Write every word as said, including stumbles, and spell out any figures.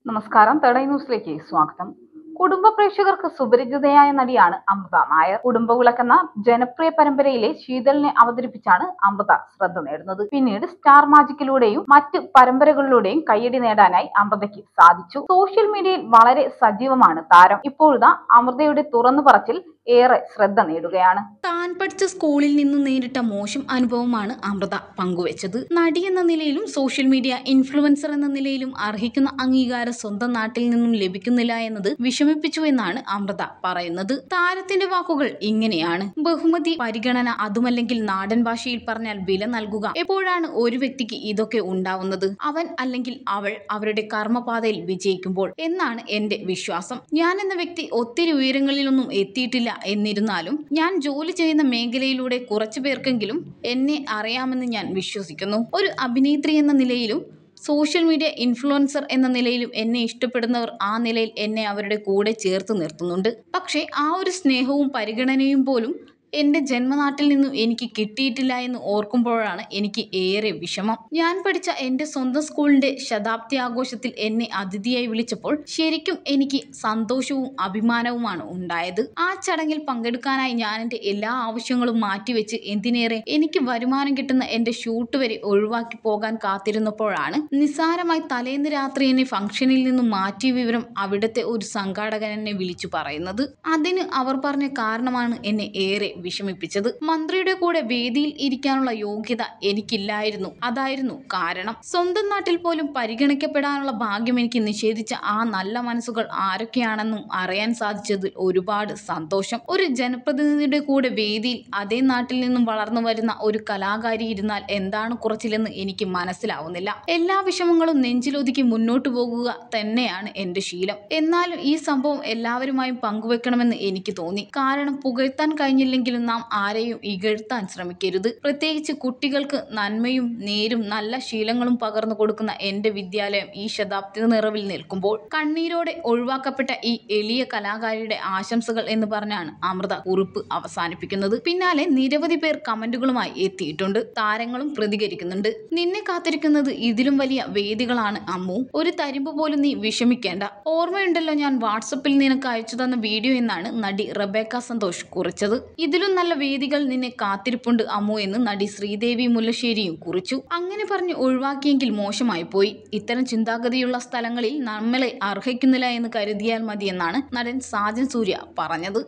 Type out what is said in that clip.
നമസ്കാരം. തേടൈ ന്യൂസിലേക്ക് സ്വാഗതം. കുടുംബ പ്രേക്ഷകർക്ക് സുപരിചിതയായ നടിയാണ് അമൃത നായർ. കുടുംബവിളക്ക് എന്ന ജനപ്രിയ പരമ്പരയിലെ ശീതളിനെ അവതരിപ്പിച്ചാണ് അമൃത ശ്രദ്ധ നേടുന്നത്. പിന്നീട് സ്റ്റാർ മാജിക്കിലൂടെയും മറ്റ് പരമ്പരകളിലൂടെയും കയ്യടി നേടാനായി അമൃതയ്ക്ക് സാധിച്ചു. സോഷ്യൽ മീഡിയയിൽ വളരെ സജീവമാണ് താരം. ഇപ്പോഴത്തെ അമൃതയുടെ തുറന്നു പറച്ചിൽ ഏറെ ശ്രദ്ധ നേടുകയാണ്. താൻ പഠിച്ച സ്കൂളിൽ നിന്നും നേരിട്ട മോശം അനുഭവമാണ് അമൃത പങ്കുവച്ചത്. നടി എന്ന നിലയിലും സോഷ്യൽ മീഡിയ ഇൻഫ്ലുവൻസർ എന്ന നിലയിലും അർഹിക്കുന്ന അംഗീകാരം സ്വന്തം നാട്ടിൽ നിന്നും ലഭിക്കുന്നില്ല എന്നത് വിഷമിപ്പിച്ചു എന്നാണ് അമൃത പറയുന്നത്. താരത്തിന്റെ വാക്കുകൾ ഇങ്ങനെയാണ്: ബഹുമതി, പരിഗണന, അതുമല്ലെങ്കിൽ നാടൻ ഭാഷയിൽ പറഞ്ഞാൽ വില നൽകുക. എപ്പോഴാണ് ഒരു വ്യക്തിക്ക് ഇതൊക്കെ ഉണ്ടാവുന്നത്? അവൻ അല്ലെങ്കിൽ അവൾ അവരുടെ കർമ്മപാതയിൽ വിജയിക്കുമ്പോൾ എന്നാണ് എന്റെ വിശ്വാസം. ഞാൻ എന്ന വ്യക്തി ഒത്തിരി ഉയരങ്ങളിലൊന്നും എത്തിയിട്ടില്ല. എന്നിരുന്നാലും ഞാൻ ജോലി ചെയ്യുന്ന മേഖലയിലൂടെ കുറച്ചു പേർക്കെങ്കിലും എന്നെ അറിയാമെന്ന് ഞാൻ വിശ്വസിക്കുന്നു. ഒരു അഭിനേത്രി എന്ന നിലയിലും സോഷ്യൽ മീഡിയ ഇൻഫ്ലുവൻസർ എന്ന നിലയിലും എന്നെ ഇഷ്ടപ്പെടുന്നവർ ആ നിലയിൽ എന്നെ അവരുടെ കൂടെ ചേർത്ത് നിർത്തുന്നുണ്ട്. പക്ഷേ ആ ഒരു സ്നേഹവും പരിഗണനയും പോലും എന്റെ ജന്മനാട്ടിൽ നിന്നും എനിക്ക് കിട്ടിയിട്ടില്ല എന്ന് ഓർക്കുമ്പോഴാണ് എനിക്ക് ഏറെ വിഷമം. ഞാൻ പഠിച്ച എന്റെ സ്വന്തം സ്കൂളിന്റെ ശതാബ്ദി ആഘോഷത്തിൽ എന്നെ അതിഥിയായി വിളിച്ചപ്പോൾ ശരിക്കും എനിക്ക് സന്തോഷവും അഭിമാനവുമാണ് ഉണ്ടായത്. ആ ചടങ്ങിൽ പങ്കെടുക്കാനായി ഞാൻ എന്റെ എല്ലാ ആവശ്യങ്ങളും മാറ്റിവെച്ച്, എന്തിനേറെ എനിക്ക് വരുമാനം കിട്ടുന്ന എന്റെ ഷൂട്ട് വരെ ഒഴിവാക്കി പോകാൻ കാത്തിരുന്നപ്പോഴാണ് നിസ്സാരമായി തലേന്ന് രാത്രി എന്നെ ഫംഗ്ഷനിൽ നിന്നും മാറ്റിയ വിവരം അവിടുത്തെ ഒരു സംഘാടകൻ എന്നെ വിളിച്ചു പറയുന്നത്. അതിന് അവർ പറഞ്ഞ കാരണമാണ് എന്നെ ഏറെ വിഷമിപ്പിച്ചത്. മന്ത്രിയുടെ കൂടെ വേദിയിൽ ഇരിക്കാനുള്ള യോഗ്യത എനിക്കില്ലായിരുന്നു. അതായിരുന്നു കാരണം. സ്വന്തം നാട്ടിൽ പോലും പരിഗണിക്കപ്പെടാനുള്ള ഭാഗ്യം എനിക്ക് നിഷേധിച്ച ആ നല്ല മനസ്സുകൾ ആരൊക്കെയാണെന്നും അറിയാൻ സാധിച്ചതിൽ ഒരുപാട് സന്തോഷം. ഒരു ജനപ്രതിനിധിയുടെ കൂടെ വേദിയിൽ അതേ നാട്ടിൽ നിന്നും വളർന്നു വരുന്ന ഒരു കലാകാരി ഇരുന്നാൽ എന്താണ് കുറച്ചിലെന്ന് എനിക്ക് മനസ്സിലാവുന്നില്ല. എല്ലാ വിഷമങ്ങളും നെഞ്ചിലൊതുക്കി മുന്നോട്ടു പോകുക തന്നെയാണ് എന്റെ ശീലം. എന്നാലും ഈ സംഭവം എല്ലാവരുമായും പങ്കുവെക്കണമെന്ന് എനിക്ക് തോന്നി. കാരണം പുകഴ്ത്താൻ കഴിഞ്ഞില്ലെങ്കിൽ നാം ആരെയും ഇകഴ്ത്താൻ ശ്രമിക്കരുത്. പ്രത്യേകിച്ച് കുട്ടികൾക്ക് നന്മയും നേരും നല്ല ശീലങ്ങളും പകർന്നു കൊടുക്കുന്ന എന്റെ വിദ്യാലയം ഈ ശതാബ്ദി നിറവിൽ നിൽക്കുമ്പോൾ കണ്ണീരോടെ ഒഴിവാക്കപ്പെട്ട ഈ എളിയ കലാകാരിയുടെ ആശംസകൾ എന്ന് പറഞ്ഞാണ് അമൃത കുറിപ്പ് അവസാനിപ്പിക്കുന്നത്. പിന്നാലെ നിരവധി പേർ കമന്റുകളുമായി എത്തിയിട്ടുണ്ട്. താരങ്ങളും പ്രതികരിക്കുന്നുണ്ട്. നിന്നെ കാത്തിരിക്കുന്നത് ഇതിലും വലിയ വേദികളാണ് അമ്മു. ഒരു തരിമ്പ് പോലും നീ വിഷമിക്കേണ്ട. ഓർമ്മയുണ്ടല്ലോ ഞാൻ വാട്സപ്പിൽ നിനക്ക് അയച്ചു തന്ന വീഡിയോ എന്നാണ് നടി റബേക്ക സന്തോഷ് കുറിച്ചത്. ഇതിലും നല്ല വേദികൾ നിന്നെ കാത്തിരിപ്പുണ്ട് അമ്മു എന്ന് നടി ശ്രീദേവി മുല്ലശ്ശേരിയും കുറിച്ചു. അങ്ങനെ പറഞ്ഞ് ഒഴിവാക്കിയെങ്കിൽ മോശമായി പോയി. ഇത്തരം ചിന്താഗതിയുള്ള സ്ഥലങ്ങളിൽ നമ്മളെ അർഹിക്കുന്നില്ല എന്ന് കരുതിയാൽ മതിയെന്നാണ് നടൻ സാജൻ സൂര്യ പറഞ്ഞത്.